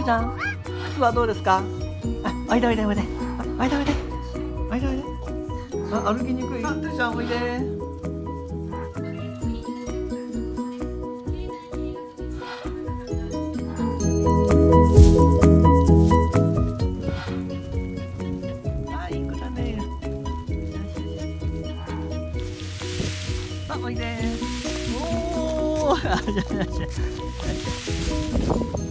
ちゃん、靴はどうですか？あ、おいでおいでおいで。おいでおいで。おいでおいで。あ、歩きにくい。てるちゃんおいで。あ、いい子だね。あ、おいで。おお。あ、じゃじゃじゃ。